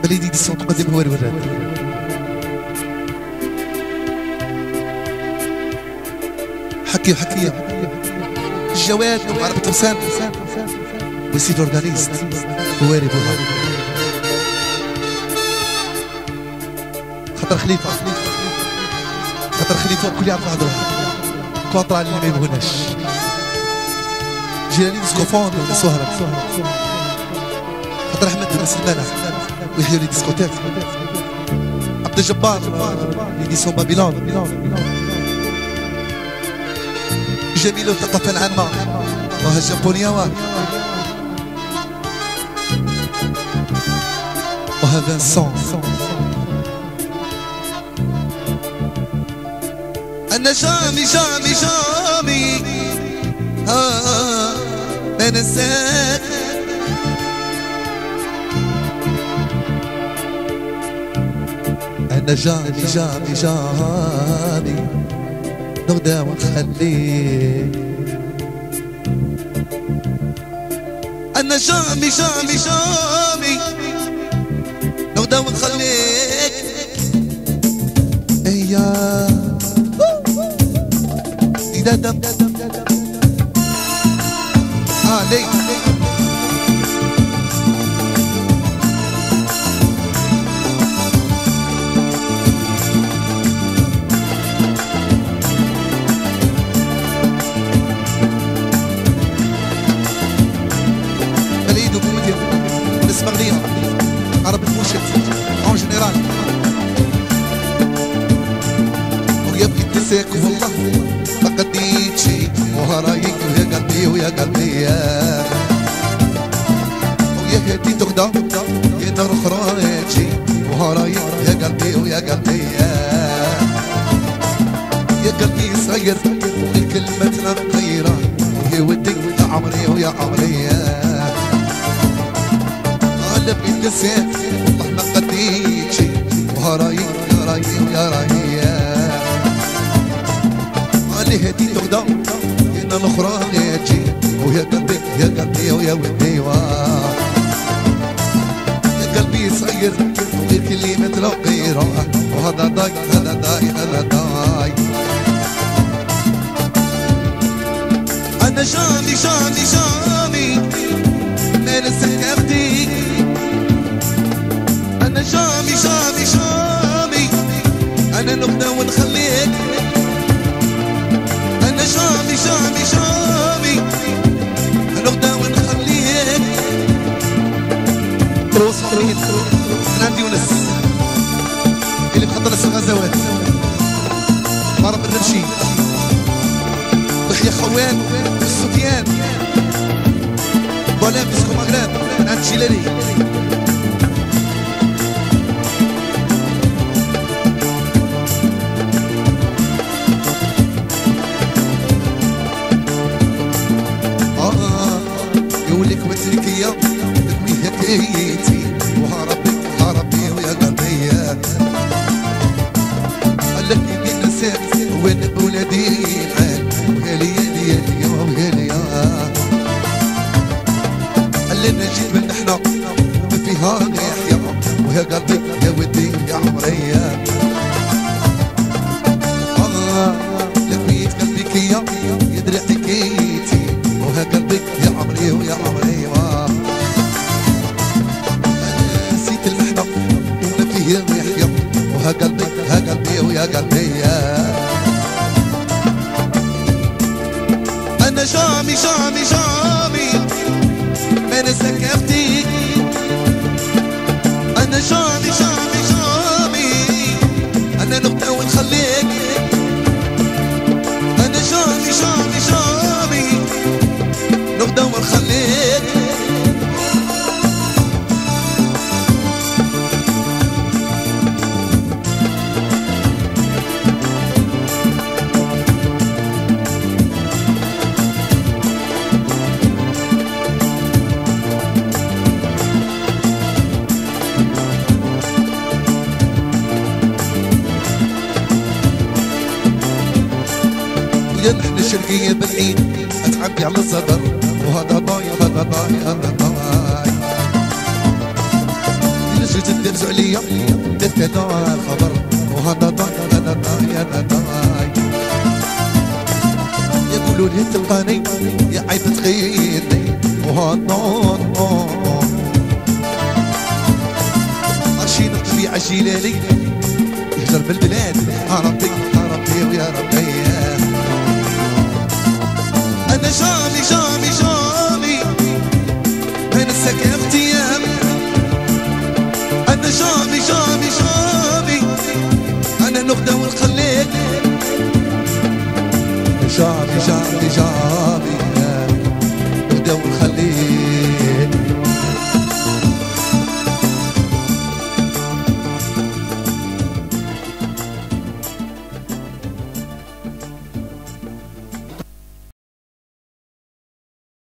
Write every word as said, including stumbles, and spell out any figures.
بليدي دي صوت قديم هو الوراد. حكي وحكي الجواد وعربة لسان ويسيد اورجانيست هواري بوها خاطر خليفة خاطر خليفة الكل يعرف هضرها كونطرا اللي ما يبغوناش جيراني ديسكوفون ولا سهرة خاطر احمد بن سلمانة ويحيوا لي ديسكوتيك عبد الجبار يدي سون بابيلون جميل الثقافة العامة وها الجابونية وها فانسون أنا جامي جامي جامي ها ما ننساك أنا جامي جامي جامي نغدى ونخليك أنا جامي جامي جامي نغدى ونخليك إيا إذا دم عليك مغنية عربة موشت اون جنرال ويبكي تساق والله ما قديت شي وهرايك ويا قلبي ويا قلبي ويا هدي تغدى يا نار اخرى تجي وهرايك يا قلبي ويا قلبي يا قلبي صغير الكلمة مغيرة ويا ودي يا عمري ويا عمري قلبي نسيت والله ما قديت شي وهراي يا راي يا راي علي هدي تغدى هنا الاخرى تجي ويا قلبي يا قلبي ويا ودي يا قلبي صغير غير كلمة لو غيره وهذا داي هذا داي هذا داي أنا جامي جامي جامي ما ننساك أختي أنا جامي جامي جامي أنا نغدى ونخليك أنا جامي جامي جامي نغدى ونخليك روس فريد أنا عندي ونس اللي مخطلس الغزوات مارب الرشيد ويحيى خوان والسفيان ولا بسكو مغرب أنا عند شيلالي حكيتي وهربي هربي ويا قلبي قالتني من نسيت وين بولادي العين وهالي يالي يالي وهالي قالنا جيت من حنا ما فيها يحيى ويا قلبي يا ودي يا عمري آه لفيت قلبي كيا يدري حكيتي ويا قلبي يا عمري ويا عمري وها قلبي ها قلبي ويا قلبي أنا جامي جامي جامي ما ننساك أختي أنا جامي جامي جامي أنا نغدى ونخليك أنا جامي جامي جامي نغدى ونخليك يا نحن الشرقية بالعيد اتعبي على الصدر وهذا ضاي هذا ضاي هذا ضاي جيت تدرزوا عليا درت انا الخبر وهذا ضاي انا ضاي انا ضاي يقولوا لي تلقاني يا عيب تغيرني وهذا عرشين الطبيعة جيلاني يهجر بالبلاد يا ربي يا ربي ويا ربي انا جامي جامي جامي انا سكرتي